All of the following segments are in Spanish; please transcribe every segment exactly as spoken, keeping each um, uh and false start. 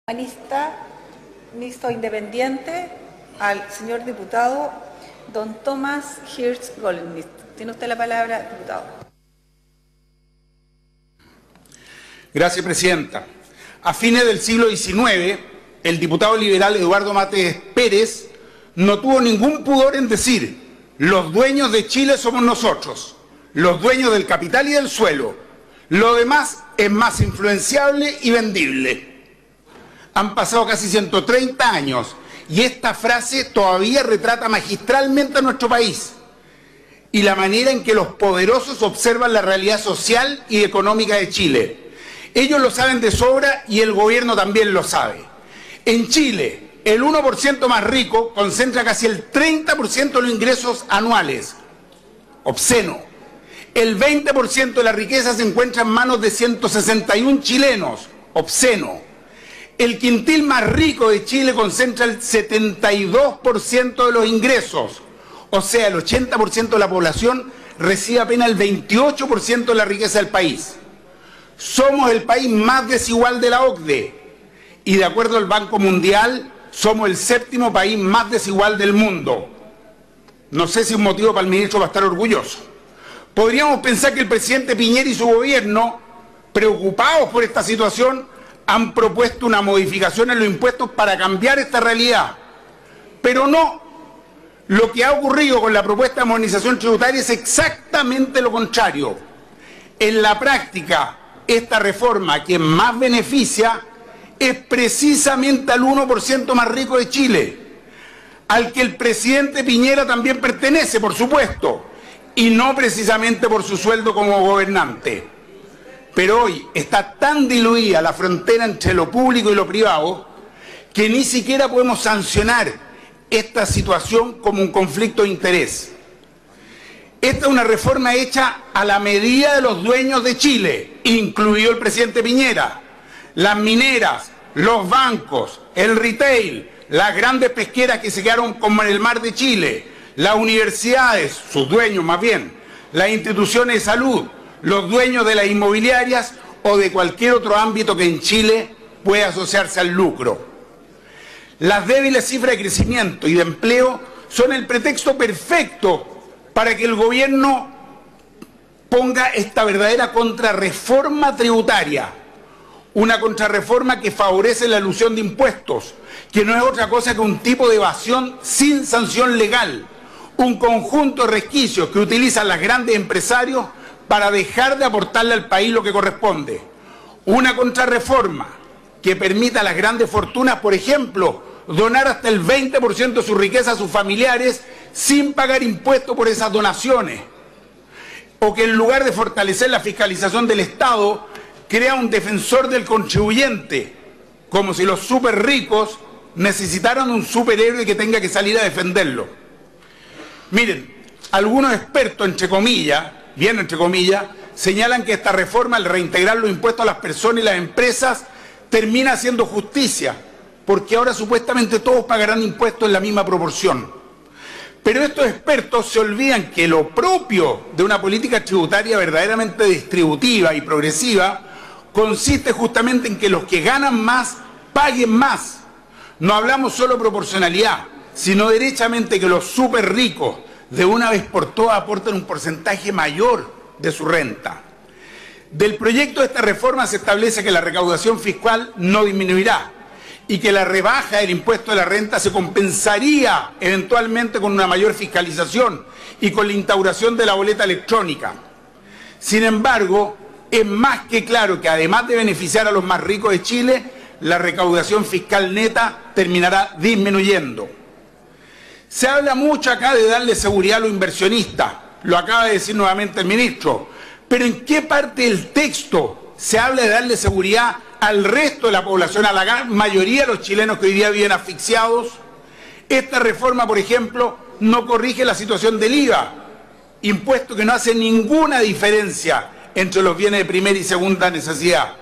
Humanista mixto independiente al señor diputado don Tomás Hirsch Goldenmist. Tiene usted la palabra, diputado. Gracias, presidenta. A fines del siglo diecinueve, el diputado liberal Eduardo Mates Pérez no tuvo ningún pudor en decir: los dueños de Chile somos nosotros, los dueños del capital y del suelo. Lo demás es más influenciable y vendible. Han pasado casi ciento treinta años y esta frase todavía retrata magistralmente a nuestro país y la manera en que los poderosos observan la realidad social y económica de Chile. Ellos lo saben de sobra y el gobierno también lo sabe. En Chile, el uno por ciento más rico concentra casi el treinta por ciento de los ingresos anuales. Obsceno. El veinte por ciento de la riqueza se encuentra en manos de ciento sesenta y uno chilenos. Obsceno. El quintil más rico de Chile concentra el setenta y dos por ciento de los ingresos, o sea, el ochenta por ciento de la población recibe apenas el veintiocho por ciento de la riqueza del país. Somos el país más desigual de la O C D E y, de acuerdo al Banco Mundial, somos el séptimo país más desigual del mundo. No sé si es un motivo para el ministro para estar orgulloso. Podríamos pensar que el presidente Piñera y su gobierno, preocupados por esta situación, han propuesto una modificación en los impuestos para cambiar esta realidad. Pero no. Lo que ha ocurrido con la propuesta de modernización tributaria es exactamente lo contrario. En la práctica, esta reforma, que más beneficia, es precisamente al uno por ciento más rico de Chile, al que el presidente Piñera también pertenece, por supuesto, y no precisamente por su sueldo como gobernante. Pero hoy está tan diluida la frontera entre lo público y lo privado que ni siquiera podemos sancionar esta situación como un conflicto de interés. Esta es una reforma hecha a la medida de los dueños de Chile, incluido el presidente Piñera. Las mineras, los bancos, el retail, las grandes pesqueras que se quedaron como en el mar de Chile, las universidades, sus dueños más bien, las instituciones de salud, los dueños de las inmobiliarias o de cualquier otro ámbito que en Chile pueda asociarse al lucro. Las débiles cifras de crecimiento y de empleo son el pretexto perfecto para que el gobierno ponga esta verdadera contrarreforma tributaria, una contrarreforma que favorece la elusión de impuestos, que no es otra cosa que un tipo de evasión sin sanción legal, un conjunto de resquicios que utilizan los grandes empresarios para dejar de aportarle al país lo que corresponde. Una contrarreforma que permita a las grandes fortunas, por ejemplo, donar hasta el veinte por ciento de su riqueza a sus familiares sin pagar impuestos por esas donaciones. O que en lugar de fortalecer la fiscalización del Estado, crea un defensor del contribuyente, como si los súper ricos necesitaran un superhéroe que tenga que salir a defenderlo. Miren, algunos expertos, entre comillas, bien entre comillas, señalan que esta reforma, al reintegrar los impuestos a las personas y las empresas, termina haciendo justicia, porque ahora supuestamente todos pagarán impuestos en la misma proporción. Pero estos expertos se olvidan que lo propio de una política tributaria verdaderamente distributiva y progresiva consiste justamente en que los que ganan más paguen más. No hablamos solo de proporcionalidad, sino derechamente que los súper ricos de una vez por todas aportan un porcentaje mayor de su renta. Del proyecto de esta reforma se establece que la recaudación fiscal no disminuirá y que la rebaja del impuesto de la renta se compensaría eventualmente con una mayor fiscalización y con la instauración de la boleta electrónica. Sin embargo, es más que claro que además de beneficiar a los más ricos de Chile, la recaudación fiscal neta terminará disminuyendo. Se habla mucho acá de darle seguridad a los inversionistas, lo acaba de decir nuevamente el ministro, pero ¿en qué parte del texto se habla de darle seguridad al resto de la población, a la gran mayoría de los chilenos que hoy día viven asfixiados? Esta reforma, por ejemplo, no corrige la situación del I V A, impuesto que no hace ninguna diferencia entre los bienes de primera y segunda necesidad.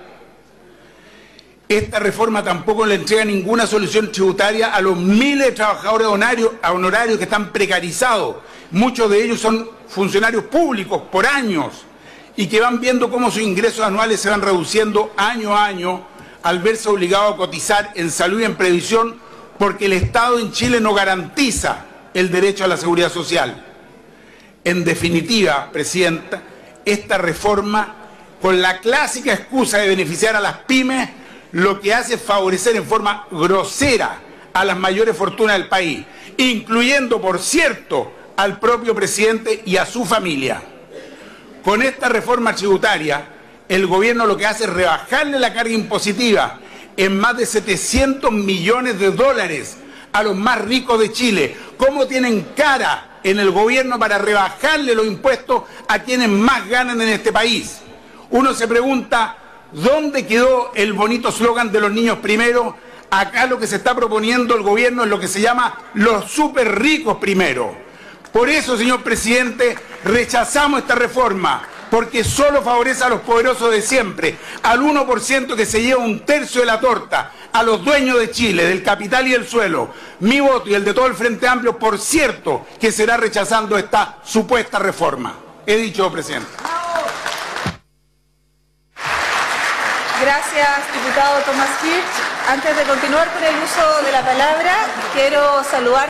Esta reforma tampoco le entrega ninguna solución tributaria a los miles de trabajadores honorarios que están precarizados. Muchos de ellos son funcionarios públicos por años y que van viendo cómo sus ingresos anuales se van reduciendo año a año al verse obligado a cotizar en salud y en previsión porque el Estado en Chile no garantiza el derecho a la seguridad social. En definitiva, Presidenta, esta reforma, con la clásica excusa de beneficiar a las pymes, lo que hace es favorecer en forma grosera a las mayores fortunas del país, incluyendo, por cierto, al propio presidente y a su familia. Con esta reforma tributaria, el gobierno lo que hace es rebajarle la carga impositiva en más de setecientos millones de dólares a los más ricos de Chile. ¿Cómo tienen cara en el gobierno para rebajarle los impuestos a quienes más ganan en este país? Uno se pregunta, ¿dónde quedó el bonito eslogan de los niños primero? Acá lo que se está proponiendo el gobierno es lo que se llama los súper ricos primero. Por eso, señor presidente, rechazamos esta reforma, porque solo favorece a los poderosos de siempre, al uno por ciento que se lleva un tercio de la torta, a los dueños de Chile, del capital y del suelo. Mi voto y el de todo el Frente Amplio, por cierto, que será rechazando esta supuesta reforma. He dicho, presidente. Gracias, diputado Tomás Hirsch. Antes de continuar con el uso de la palabra, quiero saludar